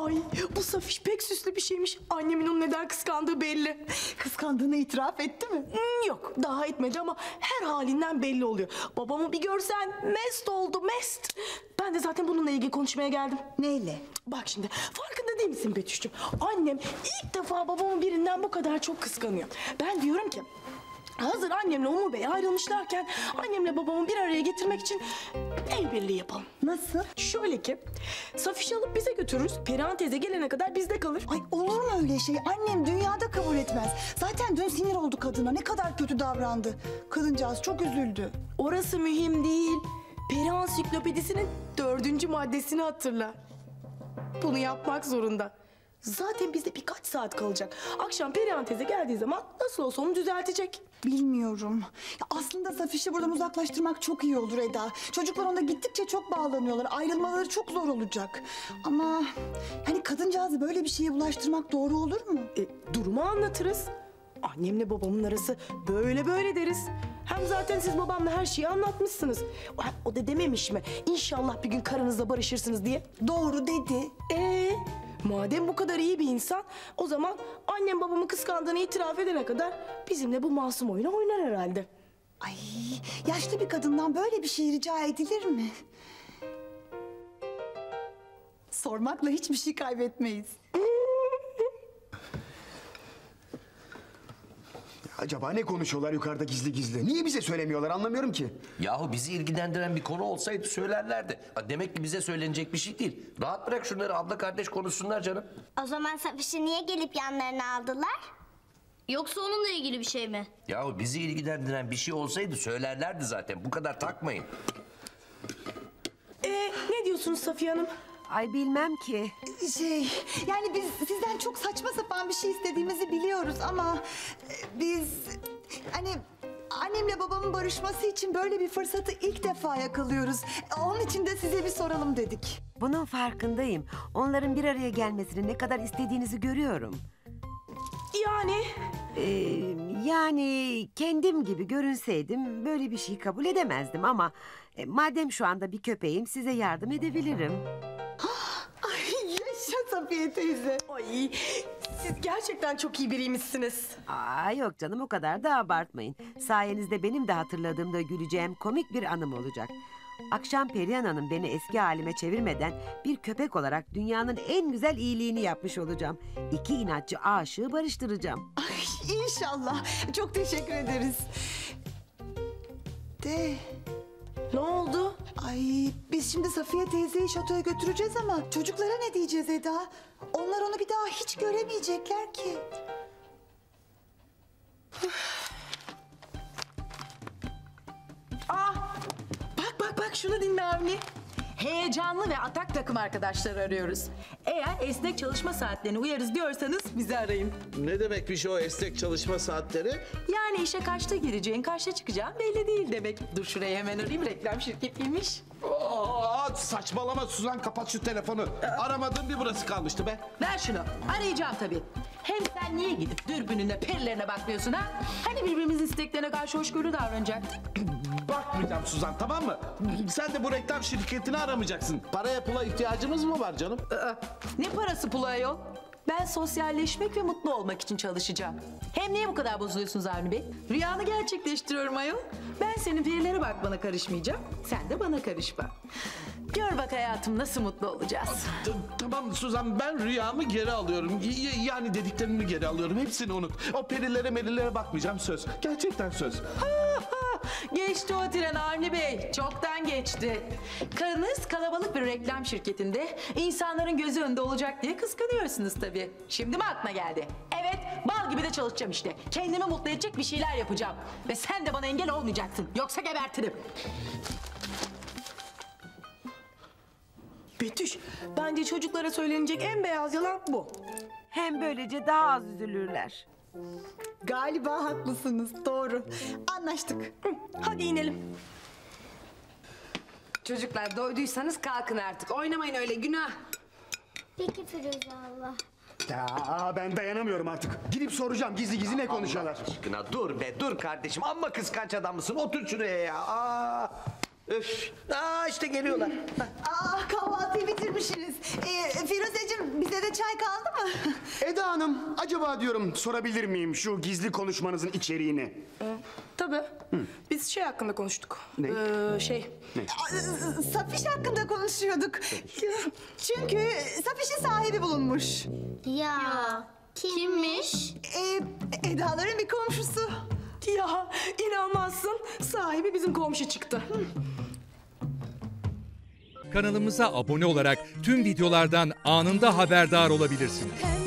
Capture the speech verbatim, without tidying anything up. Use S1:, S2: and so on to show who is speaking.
S1: Ay bu Safiş pek süslü bir şeymiş. Annemin onu neden kıskandığı belli.
S2: Kıskandığını itiraf etti mi?
S1: Hmm, yok daha etmedi ama her halinden belli oluyor. Babamı bir görsen mest oldu mest. Ben de zaten bununla ilgili konuşmaya geldim.
S2: Neyle?
S1: Bak şimdi farkında değil misin Betüş'cüğüm? Annem ilk defa babamı birinden bu kadar çok kıskanıyor. Ben diyorum ki hazır annemle Umur Bey ayrılmışlarken annemle babamı bir araya getirmek için el birliği yapalım.
S2: Nasıl?
S1: Şöyle ki Safiş'i alıp bize götürürüz. Perihan teyze gelene kadar bizde kalır.
S2: Ay olur mu öyle şey? Annem dünyada kabul etmez. Zaten dün sinir oldu kadına. Ne kadar kötü davrandı. Kadıncağız çok üzüldü.
S1: Orası mühim değil. Peri Ansiklopedisi'nin dördüncü maddesini hatırla. Bunu yapmak zorunda. Zaten bizde birkaç saat kalacak. Akşam Perihan teyze geldiği zaman nasıl olsa onu düzeltecek.
S2: Bilmiyorum. Ya aslında Safiş'i buradan uzaklaştırmak çok iyi olur Eda. Çocuklar ona gittikçe çok bağlanıyorlar. Ayrılmaları çok zor olacak. Ama hani kadıncağızı böyle bir şeye bulaştırmak doğru olur mu?
S1: E, durumu anlatırız. Annemle babamın arası böyle böyle deriz. Hem zaten siz babamla her şeyi anlatmışsınız. O, o da dememiş mi? İnşallah bir gün karınızla barışırsınız diye.
S2: Doğru dedi.
S1: Ee, madem bu kadar iyi bir insan, o zaman annem babamı kıskandığını itiraf edene kadar bizimle bu masum oyunu oynar herhalde.
S2: Ay, yaşlı bir kadından böyle bir şey rica edilir mi? Sormakla hiçbir şey kaybetmeyiz.
S3: Acaba ne konuşuyorlar yukarıda gizli gizli? Niye bize söylemiyorlar anlamıyorum ki.
S4: Yahu bizi ilgilendiren bir konu olsaydı söylerlerdi. Ha, demek ki bize söylenecek bir şey değil. Rahat bırak şunları, abla kardeş konuşsunlar canım.
S5: O zaman Safiş'i niye gelip yanlarına aldılar?
S6: Yoksa onunla ilgili bir şey mi?
S4: Yahu bizi ilgilendiren bir şey olsaydı söylerlerdi zaten. Bu kadar takmayın.
S1: Ee, ne diyorsunuz Safiye Hanım?
S7: Ay bilmem ki.
S2: Şey, yani biz sizden çok saçma sapan bir şey istediğimizi biliyoruz ama e, biz hani annemle babamın barışması için böyle bir fırsatı ilk defa yakalıyoruz. Onun için de size bir soralım dedik.
S7: Bunun farkındayım. Onların bir araya gelmesini ne kadar istediğinizi görüyorum.
S1: Yani
S7: Ee, yani kendim gibi görünseydim böyle bir şey kabul edemezdim ama e, madem şu anda bir köpeğim size yardım edebilirim.
S2: Ay yaşa Safiye teyze.
S1: ay siz gerçekten çok iyi biriymişsiniz.
S7: Aa yok canım o kadar da abartmayın. Sayenizde benim de hatırladığımda güleceğim komik bir anım olacak. Akşam Perihan Hanım beni eski halime çevirmeden bir köpek olarak dünyanın en güzel iyiliğini yapmış olacağım. İki inatçı aşığı barıştıracağım.
S2: Ay inşallah. Çok teşekkür ederiz. De.
S1: Ne oldu?
S2: Ay biz şimdi Safiye teyzeyi şatoya götüreceğiz ama çocuklara ne diyeceğiz Eda? Onlar onu bir daha hiç göremeyecekler ki.
S1: Aa, bak bak bak şunu dinle Avni.
S8: Heyecanlı ve atak takım arkadaşları arıyoruz. Eğer esnek çalışma saatlerine uyarız diyorsanız bizi arayın.
S9: Ne demekmiş o esnek çalışma saatleri?
S8: Yani işe kaçta gireceğin, kaçta çıkacağın belli değil demek. Dur şuraya hemen arayayım, reklam şirketiymiş.
S9: Aa, saçmalama Suzan, kapat şu telefonu. Aramadığım bir burası kalmıştı be.
S8: Ver şunu, arayacağım tabii. Hem sen niye gidip dürbününe, perilerine bakmıyorsun ha? Hani birbirimizin isteklerine karşı hoşgörülü davranacaktık?
S9: Bakmayacağım Suzan, tamam mı? Sen de bu reklam şirketini aramayacaksın. Paraya pula ihtiyacımız mı var canım?
S8: Aa, ne parası pulu ayol? Ben sosyalleşmek ve mutlu olmak için çalışacağım. Hem niye bu kadar bozuluyorsunuz Avni Bey? Rüyanı gerçekleştiriyorum ayol. Ben senin verilere bakmana karışmayacağım. Sen de bana karışma. Gör bak hayatım nasıl mutlu olacağız.
S9: T- Tamam Suzan, ben rüyamı geri alıyorum. Y- yani dediklerimi geri alıyorum. Hepsini unut. O perilere merilere bakmayacağım, söz. Gerçekten söz.
S8: Geçti o tren Avni Bey. Çoktan geçti. Karınız kalabalık bir reklam şirketinde insanların gözü önünde olacak diye kıskanıyorsunuz tabii. Şimdi mi aklına geldi? Evet, bal gibi de çalışacağım işte. Kendimi mutlu edecek bir şeyler yapacağım. Ve sen de bana engel olmayacaksın. Yoksa gebertirim.
S1: Betüş, bence çocuklara söylenecek en beyaz yalan bu.
S7: Hem böylece daha az üzülürler.
S2: Galiba haklısınız. Doğru. Anlaştık.
S1: Hı, hadi inelim.
S10: Çocuklar doyduysanız kalkın artık. Oynamayın öyle, günah.
S5: Peki Firuze abla.
S3: Ya ben dayanamıyorum artık. Gidip soracağım gizli gizli ne konuşuyorlar.
S4: Aşkına dur be, dur kardeşim. Amma kıskanç adam mısın? Otur şuraya ya. Aa, öf. Aa, işte geliyorlar.
S2: Aa kahvaltıyı bitirmişsiniz. Ee, Firuzeciğim bize
S3: Eda Hanım, acaba diyorum sorabilir miyim şu gizli konuşmanızın içeriğini?
S1: Tabii. Biz şey hakkında konuştuk.
S3: Ne?
S1: Ee, şey.
S2: Aa, Safiş hakkında konuşuyorduk. Çünkü Safiş'in sahibi bulunmuş.
S5: Ya, kimmiş?
S2: Ee, Eda'ların bir komşusu.
S1: Ya inanmazsın. Sahibi bizim komşu çıktı.
S11: Kanalımıza abone olarak tüm videolardan anında haberdar olabilirsiniz.